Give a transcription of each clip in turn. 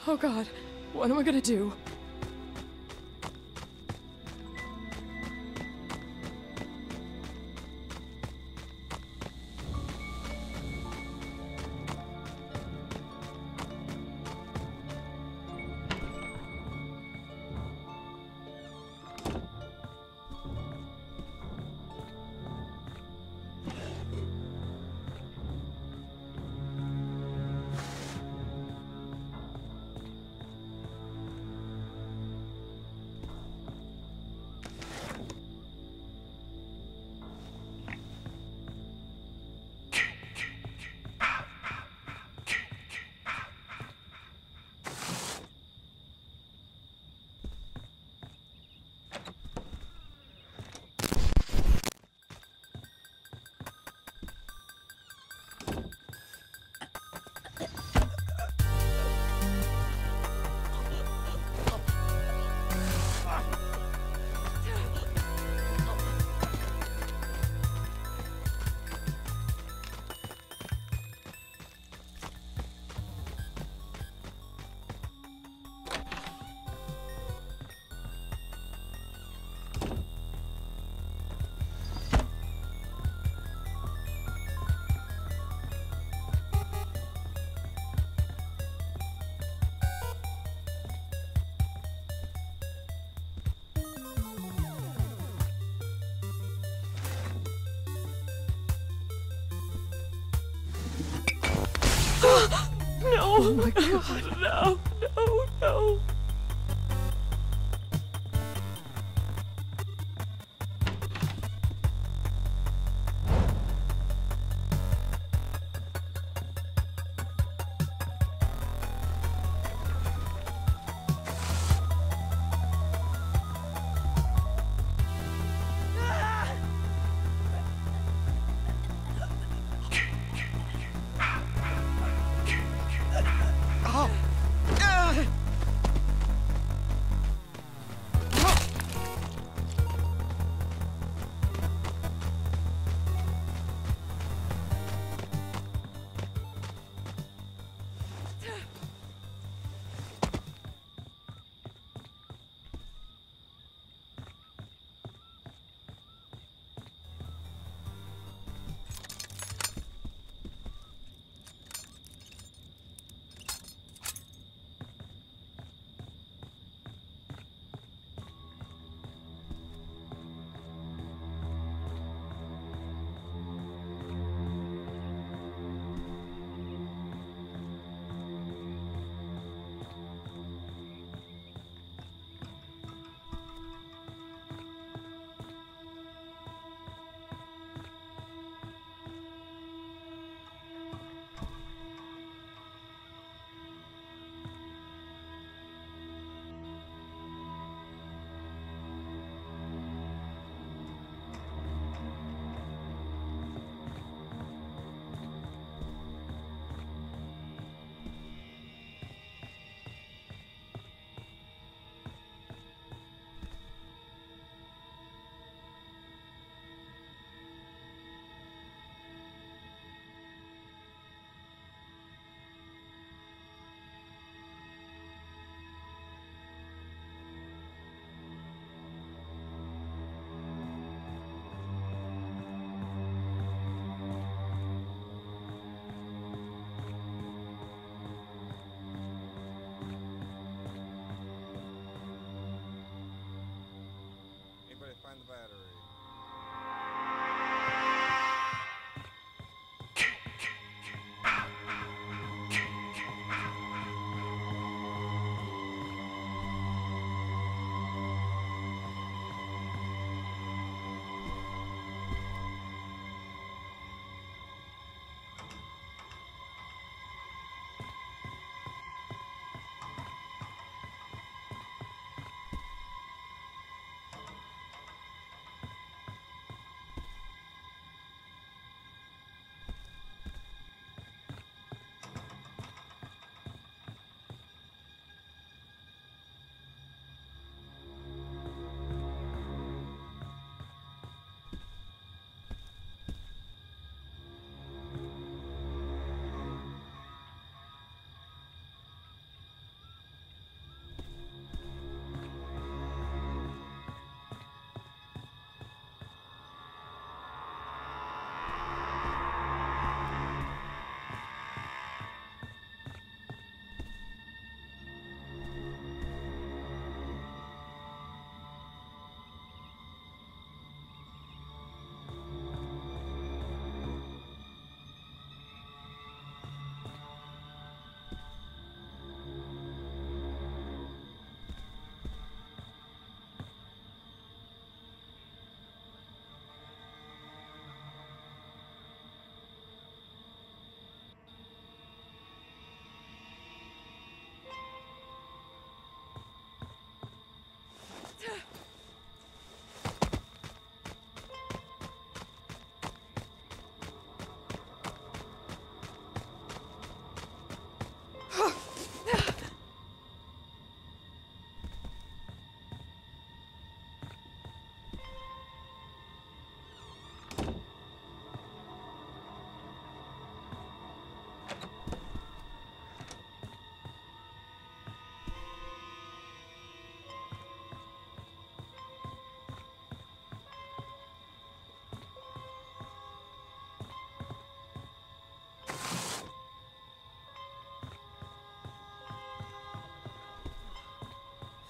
Oh God, what am I gonna do? No! Oh my God! No! No! No!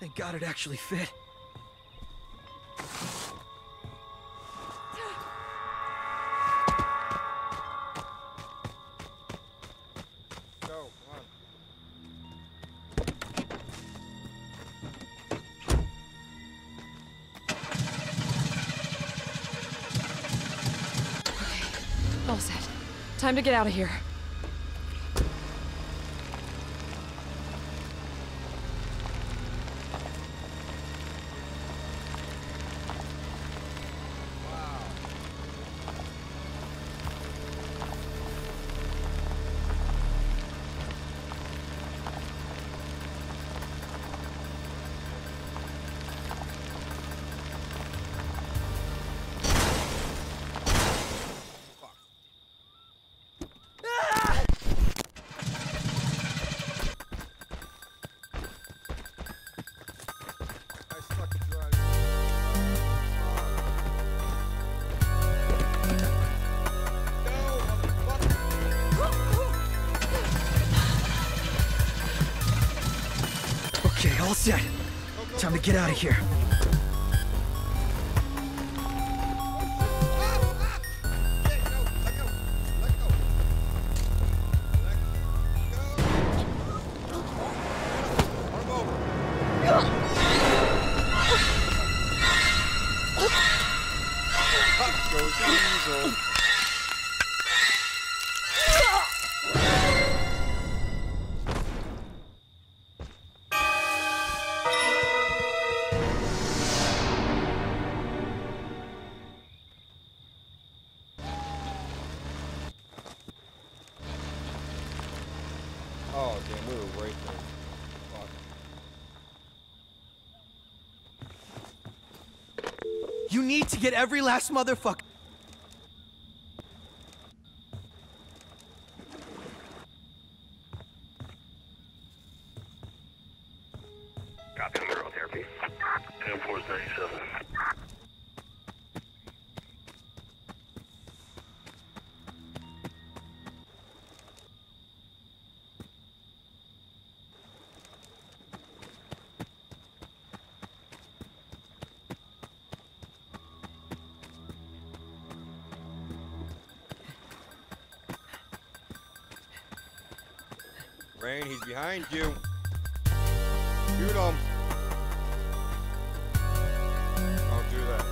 Thank God it actually fit. Go, come on. All set. Time to get out of here. Okay, all set. Time to get out of here. Oh, damn, we were right there. Fuck. You need to get every last motherfucker. Copy on the road therapy. 10-437. Rain, he's behind you. Shoot him. Don't do that.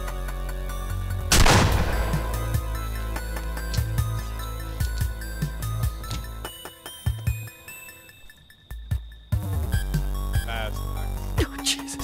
That's nice. Oh, Jesus.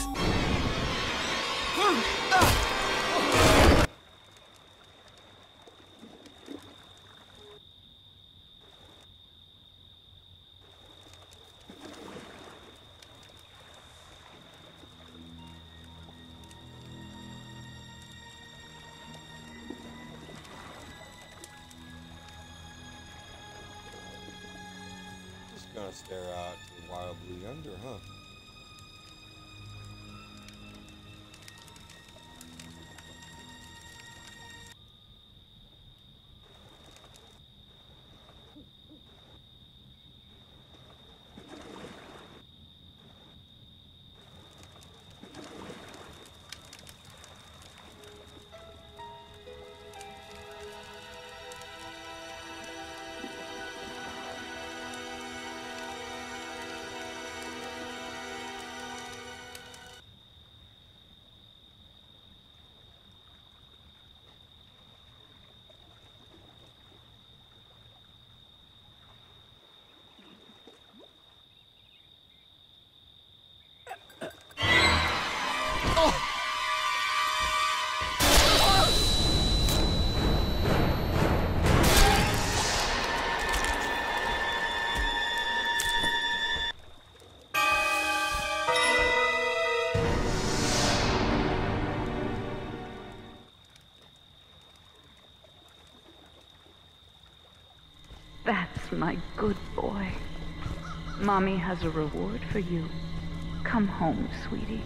Just gonna stare out to the wild blue yonder, huh? That's my good boy. Mommy has a reward for you. Come home, sweetie.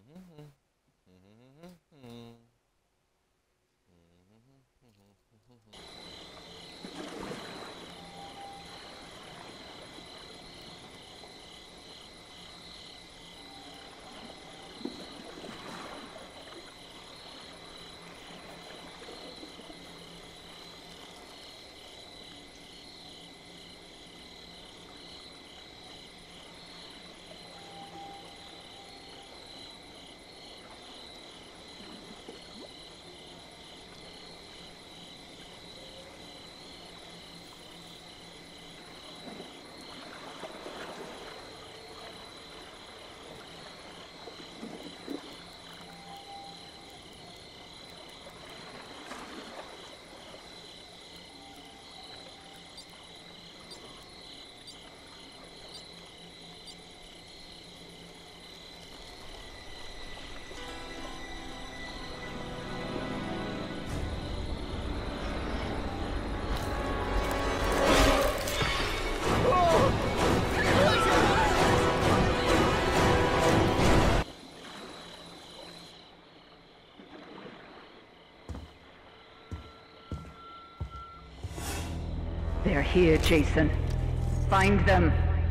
They're here, Jason. Find them.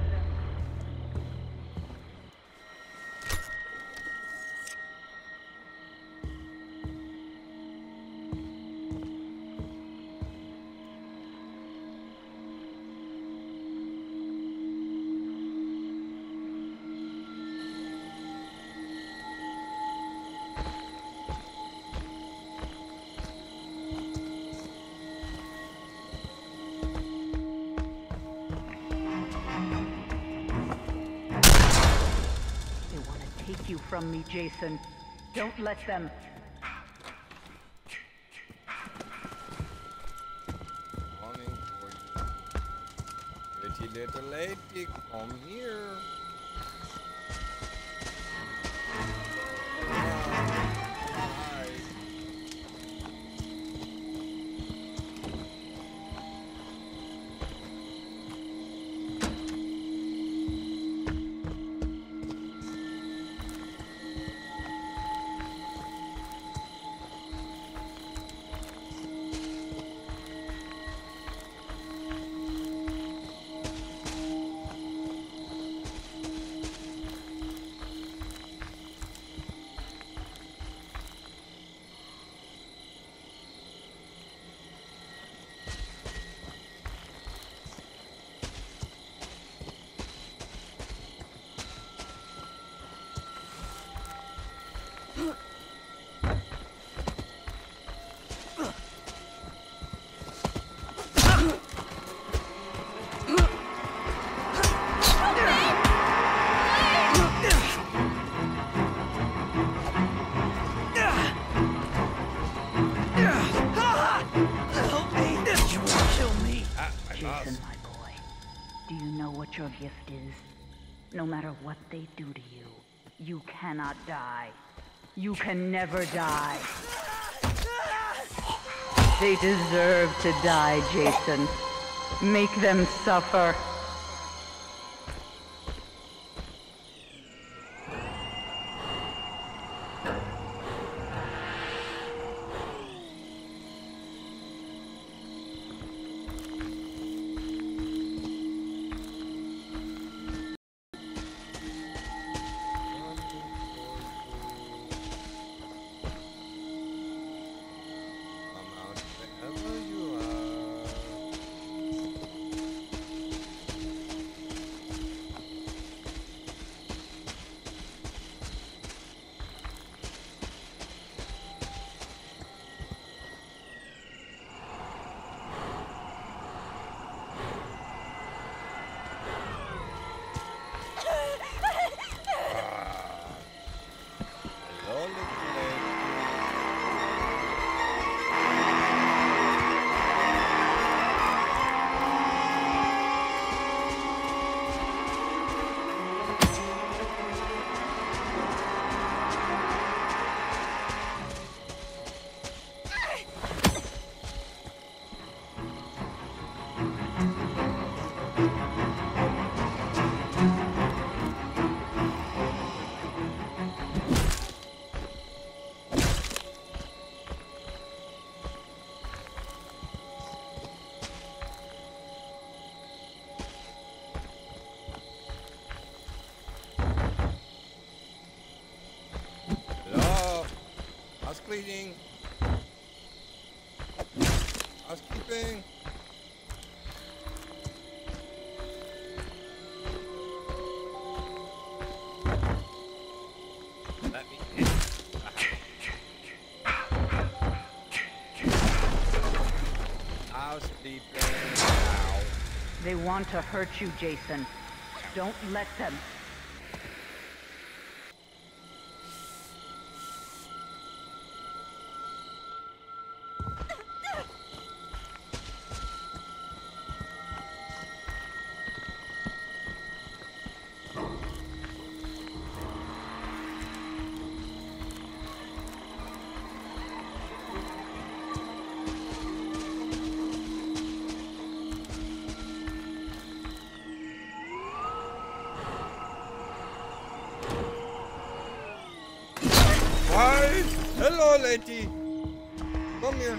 Take you from me, Jason. Don't let them. Longing for you. Pretty little lady, come here. Hi. Jason, my boy, do you know what your gift is? No matter what they do to you, you cannot die. You can never die. They deserve to die, Jason. Make them suffer. cleaning. Housekeeping. Let me in. Housekeeping. Ow. They want to hurt you, Jason. Don't let them. Hi! Hello, lady! Come here.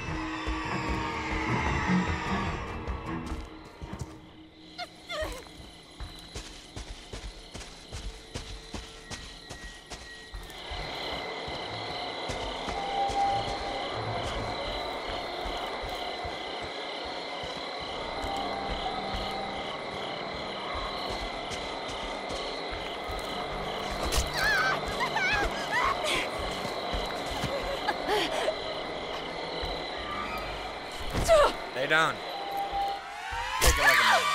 Lay down. Take it like a man.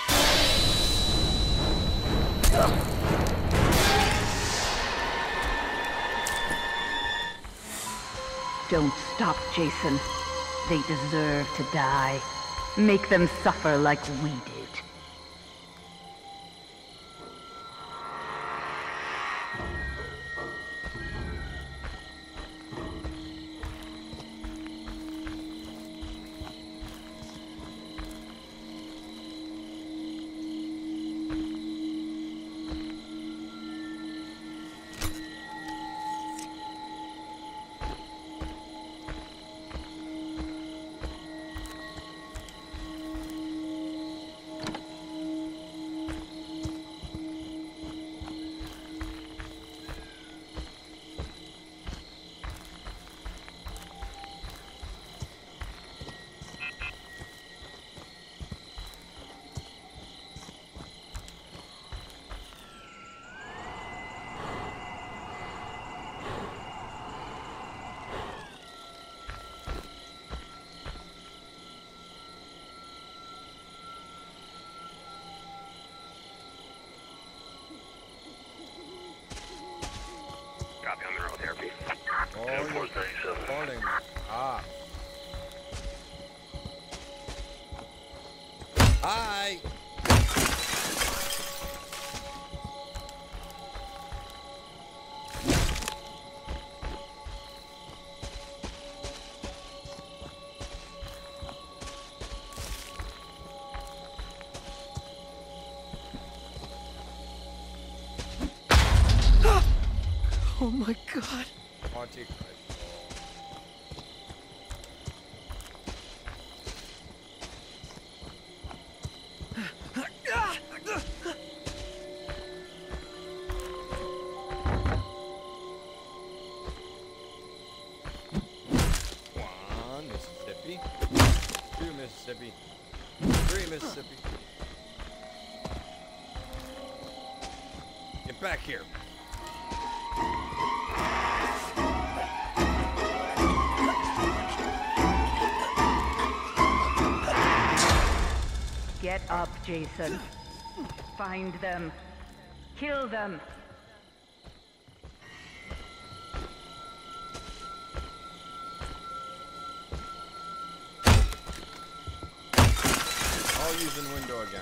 Don't stop, Jason. They deserve to die. Make them suffer like we did. Copy on the road, therapy. Oh, 437. falling. Ah. Hi! Oh my god. Antichrist. One, Mississippi. Two, Mississippi. Three, Mississippi. Get back here. Get up, Jason. Find them. Kill them. I'll use the window again.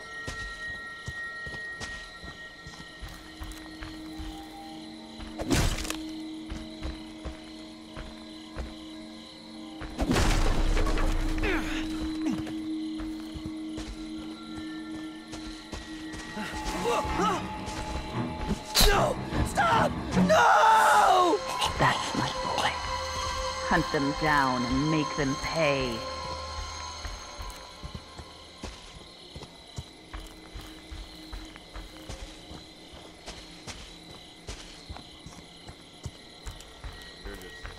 No! Stop! No! That's my boy. Hunt them down and make them pay. You're just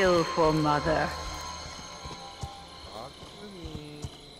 kill for Mother. Talk to me.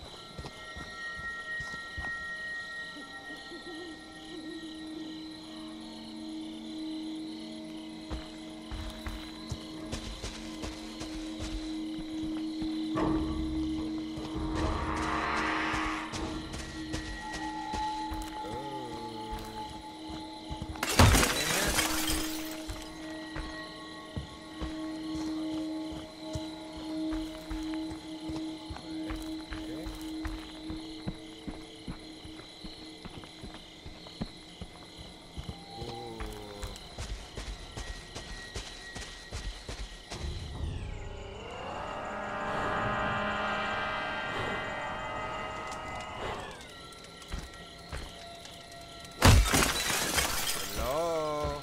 Hello?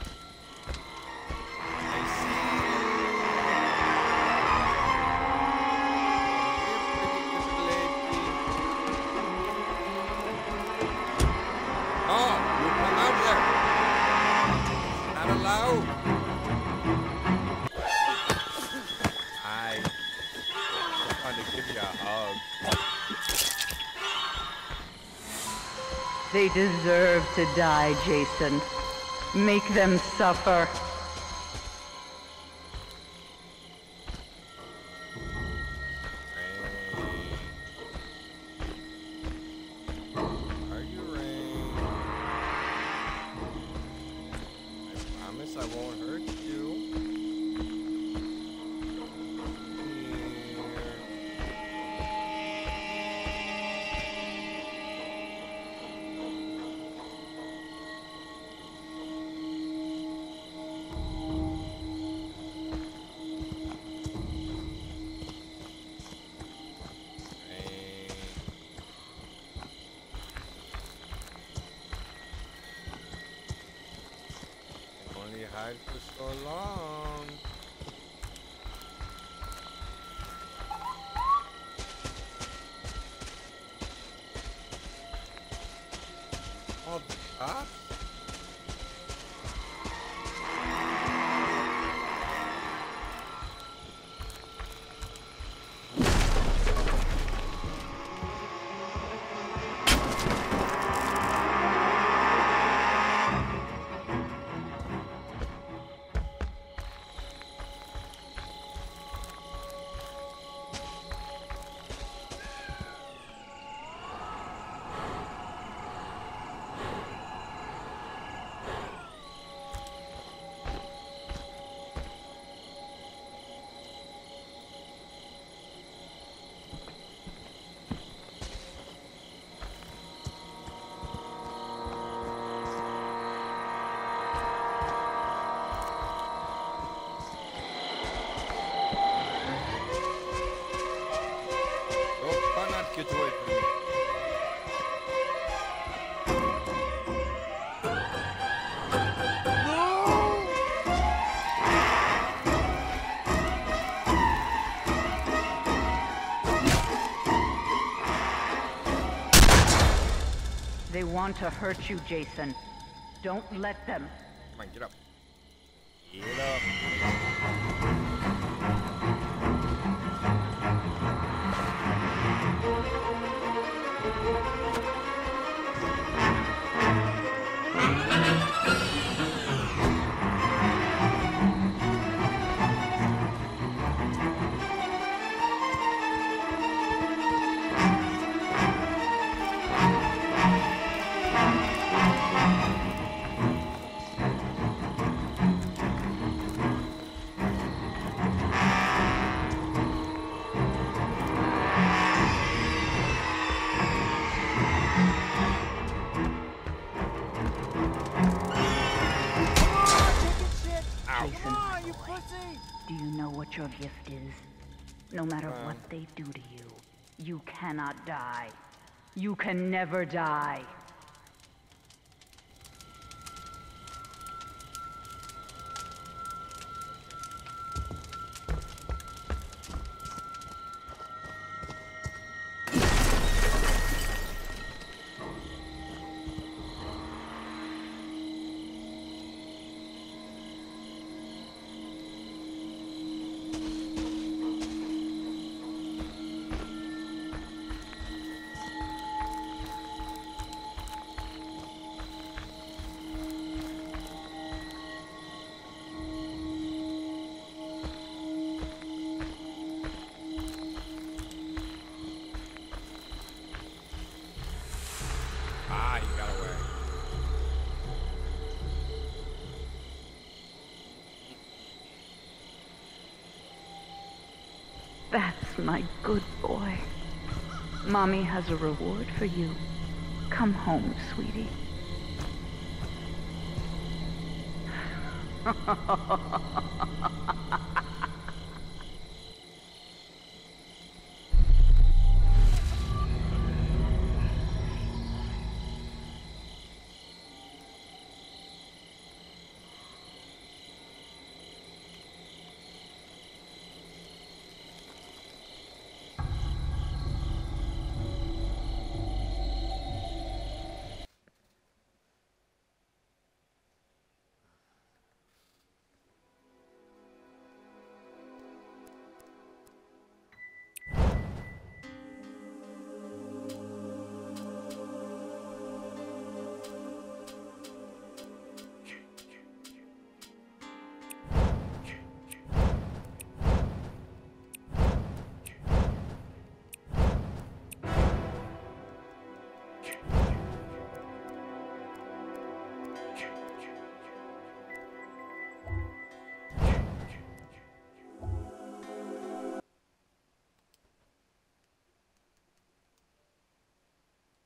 I see you. Oh, you come out here. Not allowed. I just wanted to give you a hug. They deserve to die, Jason. Make them suffer. Are you Rain? I promise I won't hurt you. Only hide for so long. Oh, the cops? Oh, try not to get away from me. They want to hurt you, Jason. Don't let them. Come on, get up. Get up. Jason, my boy, do you know what your gift is? No matter what they do to you, you cannot die. You can never die. That's my good boy. Mommy has a reward for you. Come home, sweetie.